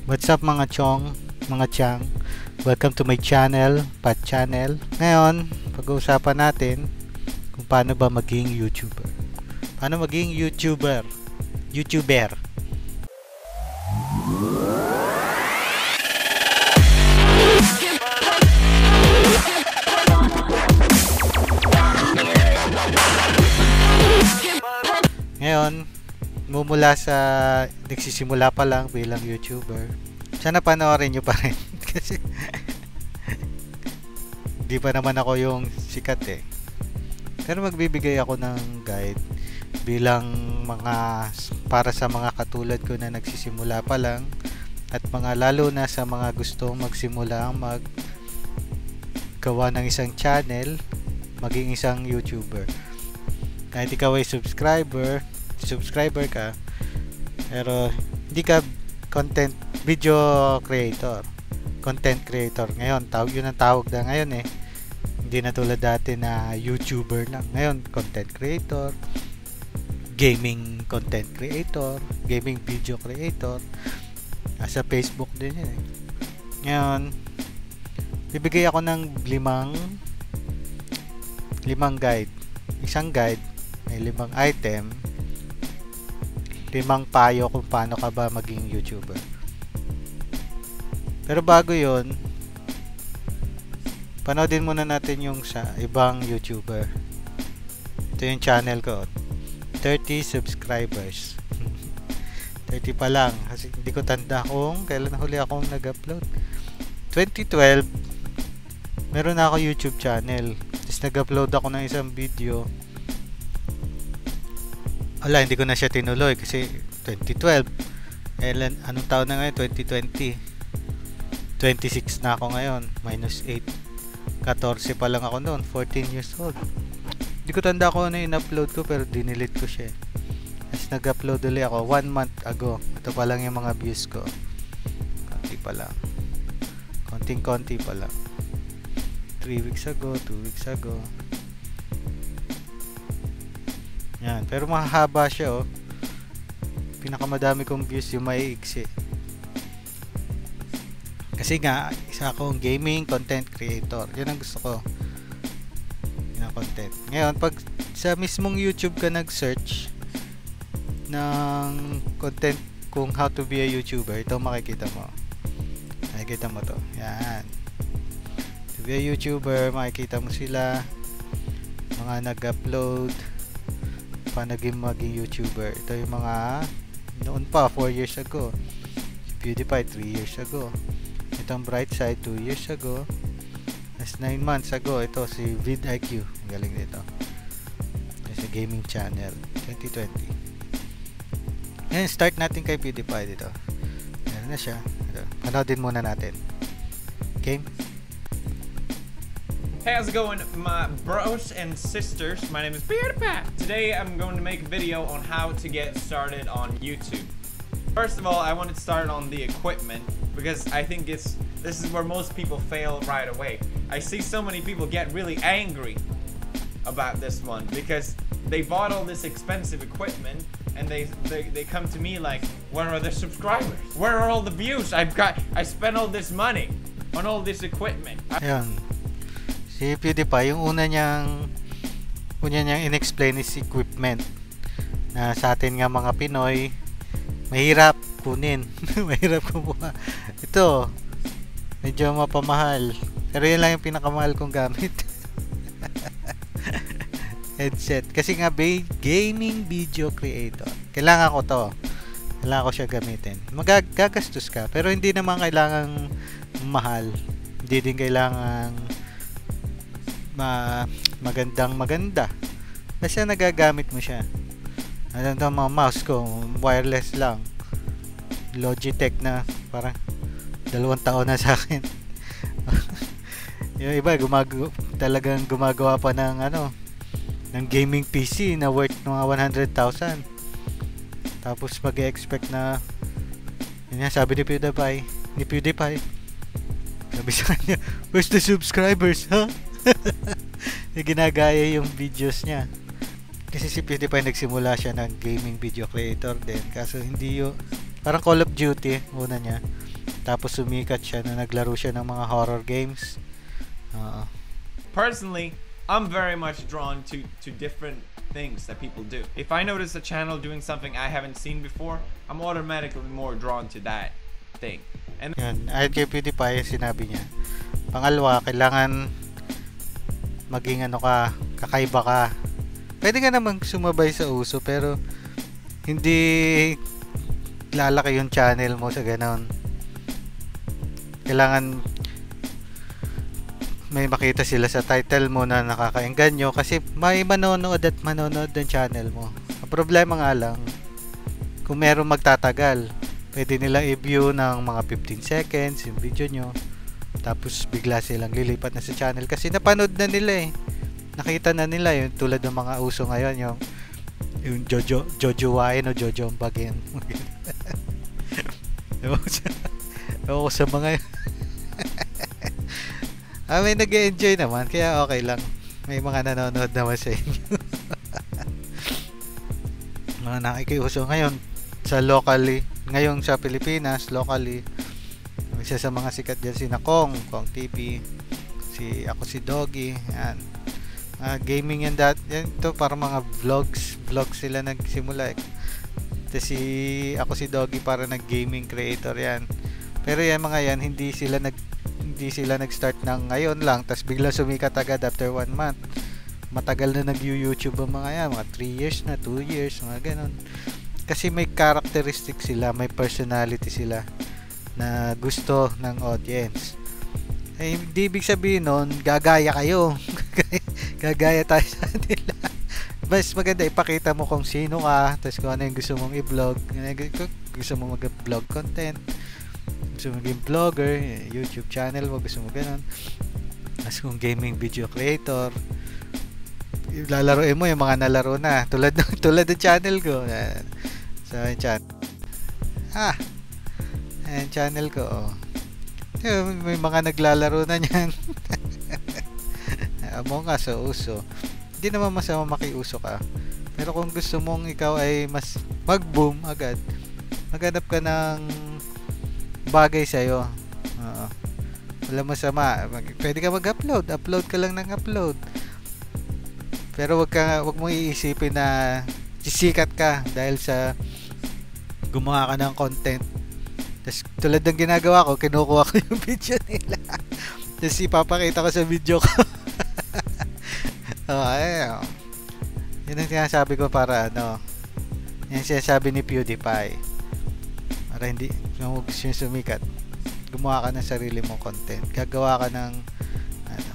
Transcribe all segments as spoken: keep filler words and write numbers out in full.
What's up mga chong, mga chang? Welcome to my channel, Pat Channel. Ngayon, pag-uusapan natin kung paano ba maging YouTuber. Paano maging YouTuber? YouTuber. Ngayon, mumula sa nagsisimula pa lang bilang YouTuber, sana panoorin nyo pa rin kasi di pa naman ako yung sikat eh. Pero magbibigay ako ng guide bilang mga para sa mga katulad ko na nagsisimula pa lang at mga lalo na sa mga gustong magsimula mag gawa ng isang channel, maging isang YouTuber. Kahit ikaw ay subscriber, subscriber ka, pero hindi ka content video creator, content creator. Ngayon, tawag yun ang tawag na ngayon eh. Hindi na tulad dati na YouTuber lang. Ngayon, content creator, gaming content creator, gaming video creator. Sa Facebook din yun eh. Ngayon, bibigay ako ng limang limang guide. Isang guide may limang item, limang payo kung paano ka ba maging YouTuber. Pero bago yon, panoodin muna natin yung sa ibang YouTuber. Ito yung channel ko, thirty subscribers. thirty pa lang kasi hindi ko tanda kung kailan huli akong nag-upload. twenty twelve meron na ako YouTube channel, tapos nag-upload ako ng isang video. Wala, hindi ko na siya tinuloy kasi twenty twelve. Eh, anong taon na ngayon? twenty twenty. twenty-six na ako ngayon. Minus eight. fourteen pa lang ako noon. fourteen years old. Hindi ko tanda ko na in-upload ko pero dinilit ko siya. As nag-upload ulit ako one month ago. Ito pa lang yung mga views ko. Konti pa lang. Konting-konti pa lang. three weeks ago, two weeks ago. Yan, pero mahaba siya oh. Pinakamadami kong views yung maiiksi. Kasi nga, isa akong gaming content creator. Yan ang gusto ko. Yan ang content. Ngayon, pag sa mismong YouTube ka nag-search ng content kung how to be a YouTuber, ito makikita mo. Makikita mo to. Yan. To be a YouTuber, makikita mo sila. Mga nag-upload pa naging maging YouTuber. Ito yung mga noon pa, four years ago. Si PewDiePie, three years ago. Itong Brightside, two years ago. As nine months ago, ito si vidIQ. Ang galing dito. Sa gaming channel, twenty twenty. Ngayon, start natin kay PewDiePie dito. Meron na siya. Ito. Panoodin muna natin. Okay? Hey, how's it going, my bros and sisters? My name is PewDiePie. Today I'm going to make a video on how to get started on YouTube. First of all, I wanted to start on the equipment because I think it's this is where most people fail right away. I see so many people get really angry about this one because they bought all this expensive equipment and they, they they come to me like, where are the subscribers? Where are all the views? I've got I spent all this money on all this equipment. Ayan. Si PewDiePie, yung una niyang una niyang in-explain is equipment na sa atin nga mga Pinoy mahirap kunin. Mahirap kumuha. Ito medyo mapamahal pero yun lang yung pinakamahal kong gamit. Headset kasi nga gaming video creator, kailangan ko to, kailangan ko siya gamitin. Magagastos ka pero hindi naman kailangang mahal, hindi din kailangan Ma magandang maganda basta nagagamit mo siya. Ano to, mga mouse ko wireless lang, Logitech na parang dalawang taon na sa akin. Yung iba gumagawa, talagang gumagawa pa ng ano ng gaming P C na worth mga one hundred thousand, tapos mag-expect na yun nga, sabi ni PewDiePie ni PewDiePie sabi sa kanya, where's the subscribers, huh? Ginagaya yung videos niya kasi si PewDiePie nagsimula siya ng gaming video creator din kaso hindi yung parang Call of Duty una niya Tapos sumikat siya na naglaro siya ng mga horror games. Oo. Personally, I'm very much drawn to to different things that people do. If I notice a channel doing something I haven't seen before, I'm automatically more drawn to that thing. And Yan, ayon kay PewDiePie, sinabi niya. Pangalawa, kailangan maging ano ka, kakaiba ka. Pwede ka namang sumabay sa uso, pero hindi lalaki yung channel mo sa ganon. Kailangan may makita sila sa title mo na nakakaengganyo, kasi may manonood at manonood ng channel mo. Ang problema nga lang, kung meron magtatagal, pwede nila i-view ng mga fifteen seconds yung video nyo, tapos bigla silang lilipat na sa channel kasi napanood na nila eh. Nakita na nila yung tulad ng mga uso ngayon, yung yung Jojo Jojo Wain o Jojo Bagin. Ewan ko sa mga ah, may nag-enjoy naman, kaya okay lang. May mga nanonood naman sa inyo. Mga nakikiuso ngayon sa locally, ngayon sa Pilipinas, locally, isa sa mga sikat dyan si Nakong, Kong T V, si ako si Doggy, yan. Uh, gaming yan, dat, yan to, para mga vlogs, vlogs sila nagsimula eh. Tapos si ako si Doggy para nag-gaming creator yan. Pero yan mga yan, hindi sila nag hindi sila nag-start ng ngayon lang, tapos bigla sumikat agad after one month. Matagal na nag-YouTube ang mga yan, mga three years na, two years, mga ganun. Kasi may characteristic sila, may personality sila na gusto ng audience. Eh, hindi ibig sabihin nun, gagaya kayo. Gagaya tayo sa nila. Mas maganda ipakita mo kung sino ka, tapos kung ano yung gusto mong i-vlog, gusto mo mag-vlog content, gusto mo maging vlogger, YouTube channel mo, gusto mo ganun. Tapos kung gaming video creator, lalaroin mo yung mga nalaro na, tulad tulad ng channel ko. So, yung chat. Ah, yung channel ko, oh. May mga naglalaro na niyan. Among Us, so uso. Hindi naman masama makiuso ka. Pero kung gusto mong ikaw ay mas mag-boom agad, maghanap ka ng bagay sa'yo. Oo. Wala masama. Pwede ka mag-upload. Upload ka lang ng upload. Pero wag ka, wag mo iisipin na sisikat ka dahil sa gumawa ka ng content. Tapos tulad ng ginagawa ko, kinukuha ko yung video nila. Tapos ipapakita ko sa video ko. Oh, ay, oh. Yun ang sinasabi ko para ano. Yan sinasabi ni PewDiePie. Para hindi kung gusto nyo sumikat, gumawa ka ng sarili mong content. Gagawa ka ng ano.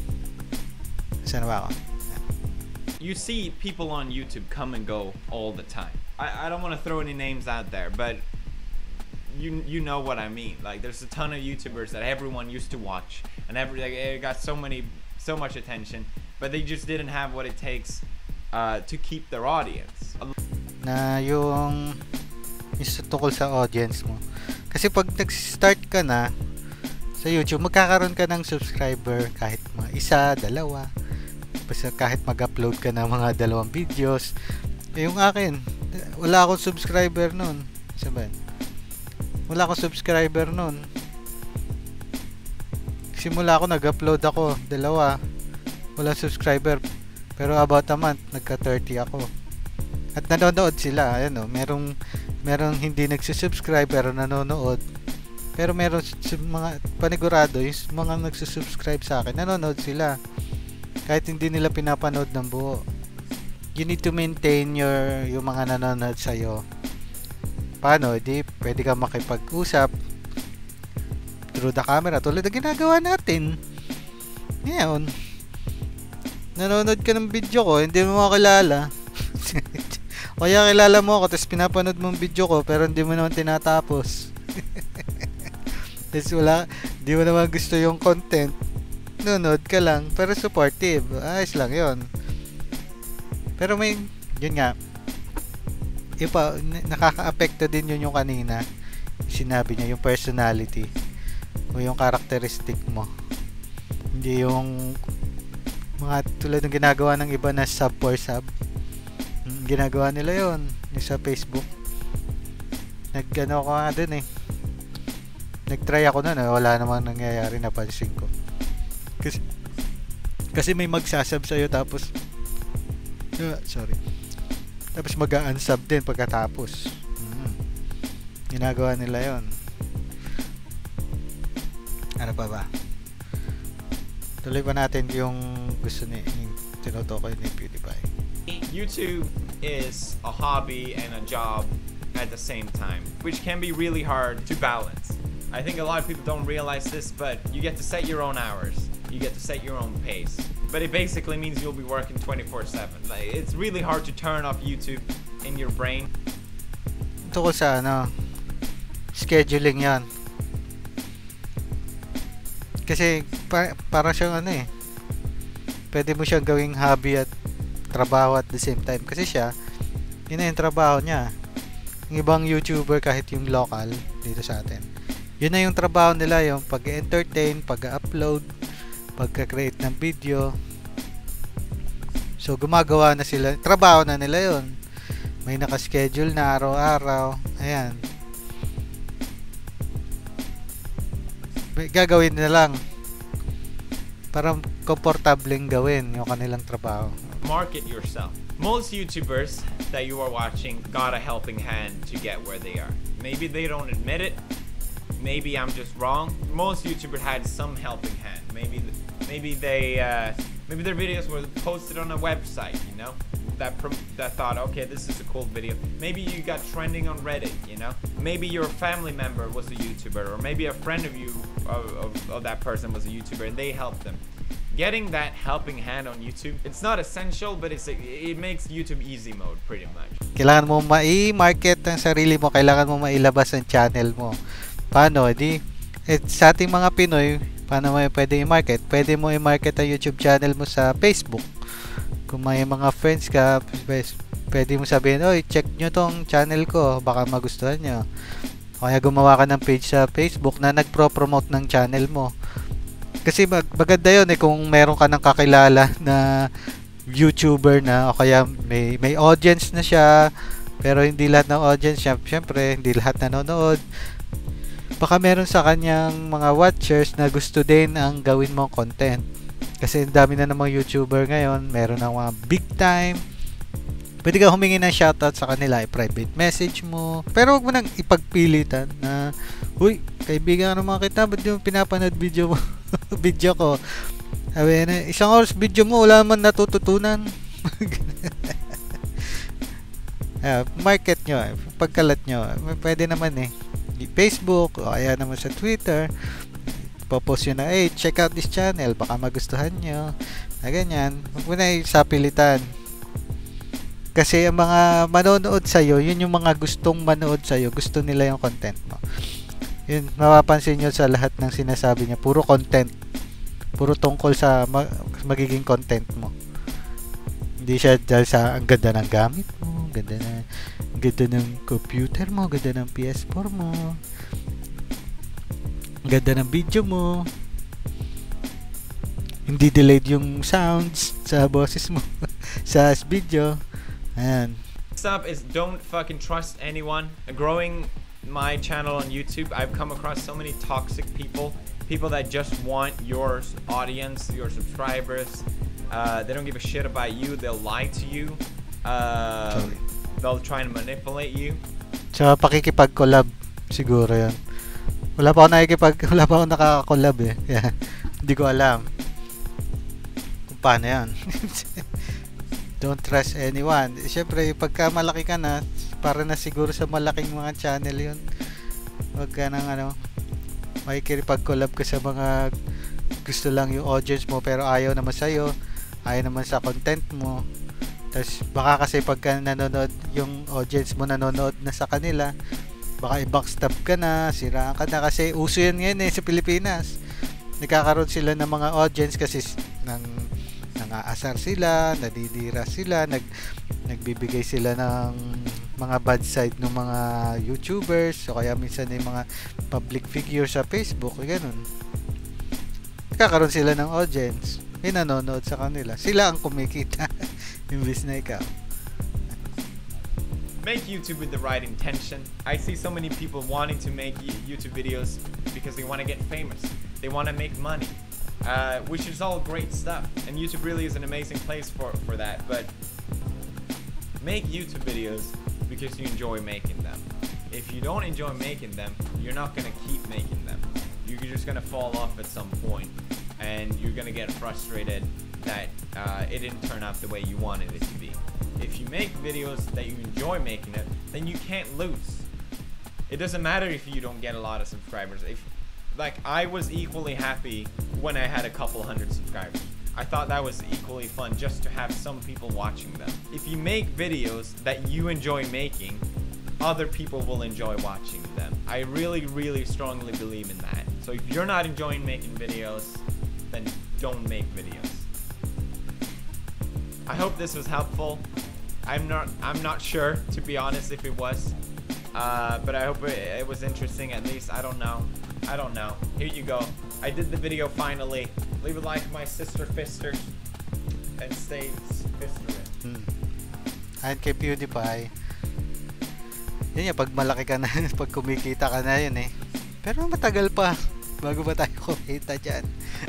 Saan ba ako? You see people on YouTube come and go all the time. I, I don't want to throw any names out there, but you you know what I mean. Like, there's a ton of YouTubers that everyone used to watch, and every like, it got so many so much attention, but they just didn't have what it takes uh, to keep their audience. Na yung yung tukol sa audience mo. Kasi pag nag-start ka na sa YouTube, magkakaroon ka ng subscriber kahit mga isa, dalawa. Basta kahit mag-upload ka ng mga dalawang videos. Eh, yung akin, wala akong subscriber nun. Sabihin, wala akong subscriber nun. Simula ako, nag-upload ako, dalawa. Wala subscriber. Pero about a month, nagka thirty ako. At nanonood sila. Ayan o, merong, merong hindi nagsusubscribe pero nanonood. Pero meron mga panigurado, yung mga nagsusubscribe sa akin, nanonood sila. Kahit hindi nila pinapanood ng buo. You need to maintain your yung mga nanonood sa'yo. Paano? Di pwede ka makipag-usap through the camera tulad ng ginagawa natin. Ngayon, nanonood ka ng video ko, hindi mo makilala. Kaya kilala mo ako, tapos pinapanood mo yung video ko, pero hindi mo naman tinatapos. Tapos wala, hindi mo naman gusto yung content. Nanonood ka lang, pero supportive. Ayos lang yun. Pero may, yun nga, ipa, nakaka-apekto din yun yung kanina. Sinabi niya, yung personality. O yung characteristic mo. Hindi yung mga tulad ng ginagawa ng iba na sub for sub. Ginagawa nila yun. Yung sa Facebook. Nag-ano ko nga dun eh. nag-try ako nun, eh, wala namang nangyayari, napansin ko. Kasi, kasi may magsasub sa'yo tapos, uh, sorry, tapos mag-unsub din pagkatapos. Hmm. Ginagawa nila yon. Ano pa ba? Tuloy pa natin yung gusto ni, yung tinutukoy ni PewDiePie. YouTube is a hobby and a job at the same time, which can be really hard to balance. I think a lot of people don't realize this, but you get to set your own hours. You get to set your own pace. But it basically means you'll be working twenty-four seven. Like, it's really hard to turn off YouTube in your brain. Ito ko sa ano, scheduling yan. Kasi pa, para siyang ano eh, pwede mo siyang gawing hobby at trabaho at the same time. Kasi siya, yun na yung trabaho niya. Yung ibang YouTuber kahit yung local dito sa atin, yun na yung trabaho nila, yung pag-entertain, pag-upload, pagka-create ng video. So gumagawa na sila, trabaho na nila yun. May naka-schedule na araw-araw. Ayan, gagawin na lang para komportableng gawin yung kanilang trabaho. Market yourself. Most YouTubers that you are watching got a helping hand to get where they are. Maybe they don't admit it. Maybe I'm just wrong. Most YouTubers had some helping hand. Maybe maybe they uh, maybe their videos were posted on a website, you know, that that thought, okay, this is a cool video. Maybe you got trending on Reddit, you know. Maybe your family member was a YouTuber, or maybe a friend of you of, of, of that person was a YouTuber and they helped them. Getting that helping hand on YouTube, it's not essential, but it's it makes YouTube easy mode pretty much. Kailangan mo mai-market ang sarili mo, kailangan mo mailabas ang channel mo. Paano? Di, eh, sa ating mga Pinoy, paano mo pwede i-market? Pwede mo i-market ang YouTube channel mo sa Facebook. Kung may mga friends ka, pwede mo sabihin, oy, check nyo tong channel ko, baka magustuhan nyo. Kaya gumawa ka ng page sa Facebook na nagpro-promote ng channel mo. Kasi mag maganda yun eh, kung meron ka ng kakilala na YouTuber na, o kaya may, may audience na siya, pero hindi lahat ng audience siya, syempre hindi lahat nanonood. Baka meron sa kanyang mga watchers na gusto din ang gawin mong content. Kasi ang dami na namang YouTuber ngayon, meron ng mga big time. Pwede ka humingi ng shoutout sa kanila, i-private message mo. Pero huwag mo nang ipagpilitan na, uy, kaibigan naman kita, ba't yung pinapanood video mo? Video ko. Sabi na, isang oras video mo, wala naman natututunan. uh, market nyo, pagkalat nyo, pwede naman eh. Facebook, o kaya naman sa Twitter, popost yun na, hey, check out this channel, baka magustuhan nyo. Na ganyan, huwag mo na isapilitan. Kasi ang mga manonood sa'yo, yun yung mga gustong manood sa'yo, gusto nila yung content mo. Yun, mapapansin nyo sa lahat ng sinasabi niya, puro content, puro tungkol sa ma magiging content mo. Hindi siya dahil sa ang ganda ng gamit mo, ganda na, ang ganda ng computer mo, ganda ng P S four mo, ang ganda ng video mo, hindi delayed yung sounds sa boses mo sa video. Ayan. Next up is don't fucking trust anyone. Growing my channel on YouTube, I've come across so many toxic people, people that just want your audience, your subscribers. Uh, they don't give a shit about you. They'll lie to you. Uh, they'll try and manipulate you. Sa pakikipag-collab siguro yan. Wala pa ako nakikipag, wala pa ako nakaka-collab eh. Yeah. Hindi ko alam kung paano yan. Don't trust anyone. Siyempre, pagka malaki ka na, para na siguro sa malaking mga channel yun. Huwag ka nang ano, makikipag-collab ka sa mga gusto lang yung audience mo pero ayaw naman sa'yo, ayaw naman sa content mo. Tapos baka kasi pagka nanonood yung audience mo, nanonood na sa kanila, baka i-backstab ka na, siraan ka na, kasi uso yan ngayon eh sa Pilipinas. Nagkakaroon sila ng mga audience kasi ng nangaasar sila, nadidira sila, nag nagbibigay sila ng mga bad side ng mga YouTubers, o kaya minsan yung mga public figure sa Facebook, ganun. Nagkakaroon sila ng audience, may nanonood sa kanila, sila ang kumikita imbis na ikaw. Make YouTube with the right intention. I see so many people wanting to make YouTube videos because they want to get famous. They want to make money, uh, which is all great stuff. And YouTube really is an amazing place for, for that. But make YouTube videos because you enjoy making them. If you don't enjoy making them, you're not going to keep making them. You're just going to fall off at some point, and you're going to get frustrated that uh, it didn't turn out the way you wanted it to be. If you make videos that you enjoy making it, then you can't lose. It doesn't matter if you don't get a lot of subscribers. If, like, I was equally happy when I had a couple hundred subscribers. I thought that was equally fun just to have some people watching them. If you make videos that you enjoy making, other people will enjoy watching them. I really, really strongly believe in that. So if you're not enjoying making videos, then don't make videos. I hope this was helpful. I'm not I'm not sure, to be honest, if it was. Uh, but I hope it, it was interesting at least. I don't know. I don't know. Here you go. I did the video finally. Leave a like, my sister Fister. And stay Fisterin. Hmm. Ayan kay PewDiePie. Yun yan, pag malaki ka na, pag kumikita ka na yun eh. Pero matagal pa bago ba tayo kumita dyan.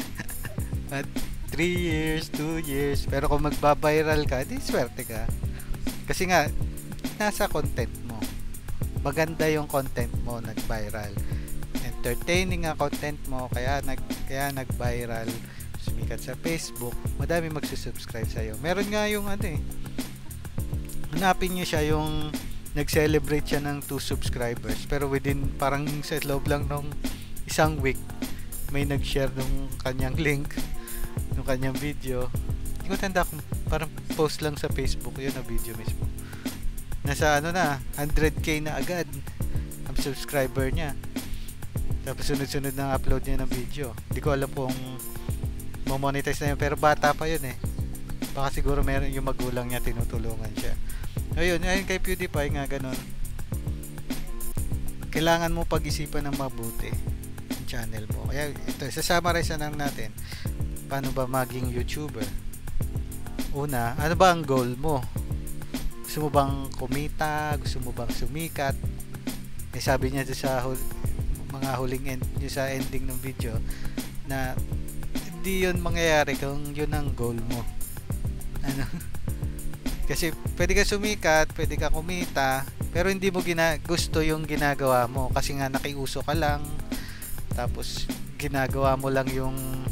At three years, two years. Pero kung magbabiral ka, di swerte ka. Kasi nga, nasa content mo. Maganda yung content mo, nag-viral. Entertaining ang content mo, kaya nag kaya nag-viral. Sumikat sa Facebook, madami magsusubscribe sa'yo. Meron nga yung ano eh. Hanapin nyo siya yung nag-celebrate siya ng two subscribers. Pero within, parang sa loob lang nung isang week, may nag-share nung kanyang link, nung kanyang video. Hindi ko tanda kung parang post lang sa Facebook, yun na video mismo. Nasa ano na, one hundred K na agad ang subscriber niya. Tapos sunod-sunod na upload niya ng video. Hindi ko alam kung mo-monetize na yun, pero bata pa yun eh. Baka siguro meron yung magulang niya tinutulungan siya. Ayun, ayun kay PewDiePie nga ganun. Kailangan mo pag-isipan ng mabuti yung channel mo. Kaya ito, sasummarize na lang natin. Paano ba maging YouTuber? Una, ano ba ang goal mo? Gusto mo bang kumita? Gusto mo bang sumikat? Eh, sabi niya sa hul mga huling end, sa ending ng video na hindi yun mangyayari kung yun ang goal mo. Ano? Kasi pwede ka sumikat, pwede ka kumita, pero hindi mo gina gusto yung ginagawa mo kasi nga nakiuso ka lang, tapos ginagawa mo lang yung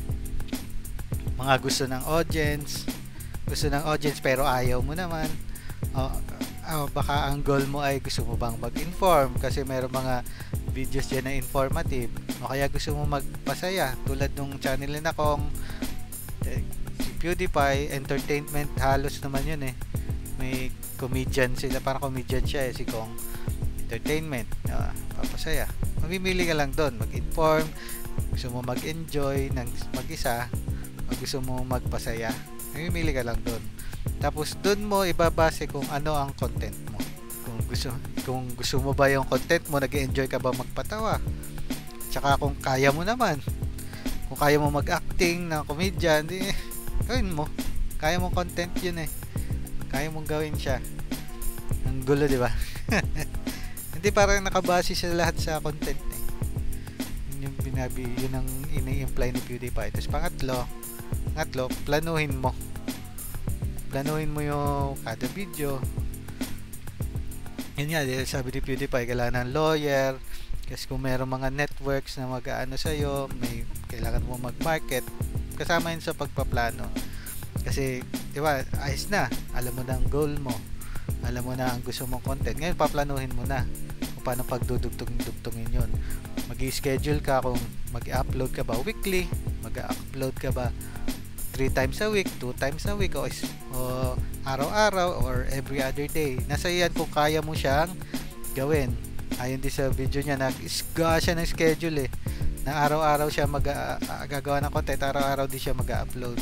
mga gusto ng audience, gusto ng audience pero ayaw mo naman. O, o baka ang goal mo ay gusto mo bang mag-inform kasi mayroong mga videos dyan na informative, o kaya gusto mo magpasaya tulad nung channel na kong eh, si PewDiePie, entertainment halos naman yun eh. May comedian sila, parang comedian siya eh, si Kong. Entertainment, uh, papasaya. Mamimili ka lang doon, mag-inform, gusto mo mag-enjoy ng mag-isa, o gusto mo magpasaya, mamimili ka lang doon. Tapos doon mo ibabase kung ano ang content mo. Kung gusto, kung gusto mo ba yung content mo, nag-enjoy ka ba magpatawa? Tsaka kung kaya mo naman, kung kaya mo mag-acting na comedian, di, gawin mo. Kaya mo content yun eh. Kaya mong gawin siya. Ang gulo, di ba? Hindi, parang nakabase sa lahat sa content eh. Yun yung binabi, yun ang ini-imply ni PewDiePie. Tapos pangatlo, pangatlo, planuhin mo. Planuhin mo yung kada video. Yun nga, sabi ni PewDiePie, kailangan ng lawyer. Kasi kung mayroong mga networks na mag-aano sa'yo, may kailangan mo mag-market. Kasama yun sa pagpaplano. Kasi, di ba, ayos na. Alam mo na ang goal mo. Alam mo na ang gusto mong content. Ngayon, paplanuhin mo na kung paano pagdudugtong-dugtongin yun. Mag-i-schedule ka kung mag-upload ka ba weekly, mag-upload ka ba three times a week, two times a week, o, o araw-araw, or every other day. Nasa yan kung kaya mo siyang gawin. Ayun din sa video niya, nag-gawa siya ng schedule eh. Na araw-araw siya mag-gagawa ng content, araw-araw din siya mag-upload.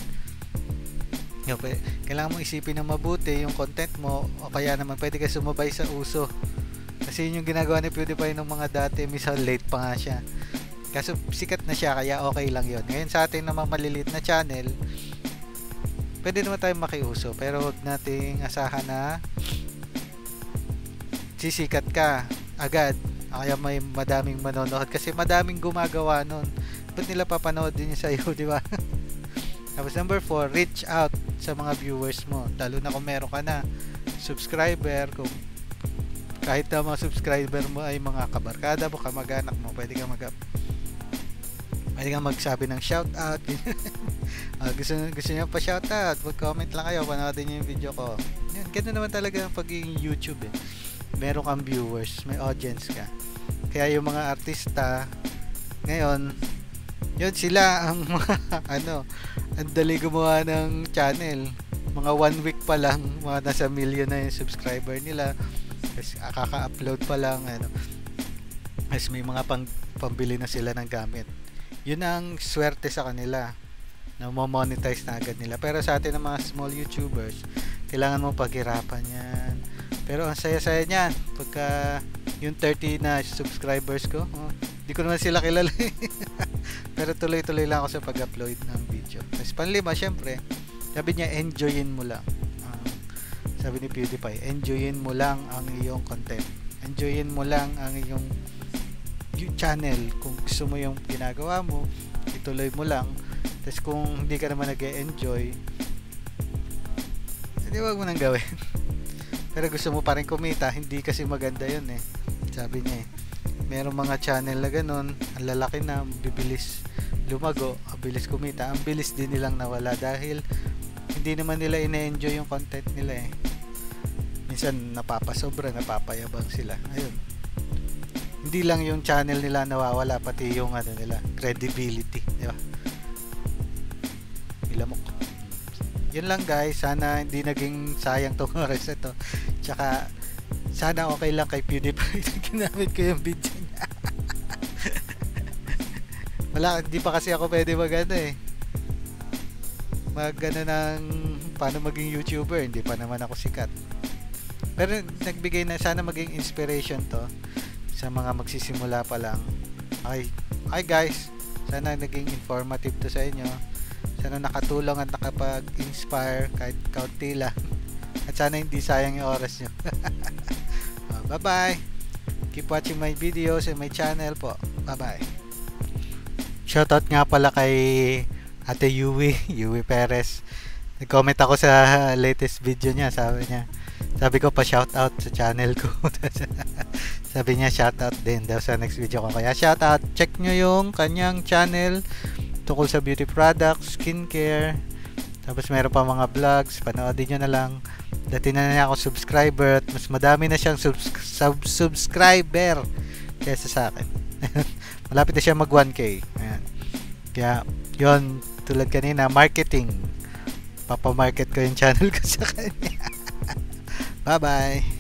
Okay. Kailangan mo isipin ng mabuti yung content mo, o kaya naman pwede ka sumabay sa uso. Kasi yun yung ginagawa ni PewDiePie ng mga dati, minsan late pa nga siya. Kaso sikat na siya, kaya okay lang yun. Ngayon sa ating naman maliliit na channel, pwede naman tayong makiuso, pero huwag nating asahan na sisikat ka agad. kaya may madaming manonood kasi madaming gumagawa nun. Ba't nila papanood din sa iyo, di ba? Tapos number four, reach out sa mga viewers mo, lalo na kung meron ka na subscriber. Kung kahit na mga subscriber mo ay mga kabarkada mo, kamag-anak mo, pwede ka mag pwede ka magsabi ng shout out. uh, gusto, gusto nyo pa shout out, mag-comment lang kayo, panoodin nyo yung video ko. Yan, ganda naman talaga ang pagiging YouTube eh. Meron kang viewers, may audience ka. Kaya yung mga artista ngayon, yun sila ang mga ano, ang dali gumawa ng channel. Mga one week pa lang, mga nasa million na yung subscriber nila. Kasi kaka-upload pa lang ano. Kasi may mga pang, pambili na sila ng gamit. Yun ang swerte sa kanila na mo-monetize na agad nila. Pero sa atin ng mga small YouTubers, kailangan mo paghirapan yan. Pero ang saya-saya niyan pagka yung thirty na subscribers ko, oh, di ko naman sila kilala. Pero tuloy-tuloy lang ako sa pag-upload ng video. Tapos panlima, syempre, sabi niya, enjoyin mo lang. Uh, sabi ni PewDiePie, enjoyin mo lang ang iyong content. Enjoyin mo lang ang iyong channel. Kung gusto mo yung ginagawa mo, ituloy mo lang. Tapos kung hindi ka naman nag-e-enjoy, hindi, wag mo nang gawin. Pero gusto mo pa rin kumita, hindi kasi maganda yun eh. Sabi niya eh, merong mga channel na ganun, ang lalaki na, bibilis lumago, ang bilis kumita, ang bilis din nilang nawala dahil hindi naman nila ine-enjoy yung content nila eh. Minsan napapasobra, napapayabang sila. Ayun. Hindi lang yung channel nila nawawala, pati yung ano nila, credibility, di ba? Ilamok. Yun lang guys, sana hindi naging sayang tong oras ito. Tsaka sana okay lang kay PewDiePie na ginamit ko yung video niya. Wala, hindi pa kasi ako pwede mag ano eh, mag ano ng paano maging YouTuber, hindi pa naman ako sikat. Pero nagbigay na, sana maging inspiration to sa mga magsisimula pa lang. Okay, hi guys, sana naging informative to sa inyo. Sana nakatulong at nakapag-inspire kahit kaunti lang. At sana hindi sayang yung oras nyo. uh, bye bye, keep watching my videos and my channel po. Bye bye. Shoutout nga pala kay Ate Yui, Yui Perez. Nag-comment ako sa latest video niya, sabi niya, sabi ko pa shoutout sa channel ko. Sabi niya shoutout din daw sa next video ko. Kaya shoutout, check nyo yung kanyang channel tungkol sa beauty products, skincare. Tapos meron pa mga vlogs, panoodin nyo na lang. Dati na niya ako subscriber at mas madami na siyang subs sub subscriber kaysa sa akin. Malapit na siya mag one K. Ayan. Kaya yun, tulad kanina, marketing. Papamarket ko yung channel ko sa kanya. Bye bye.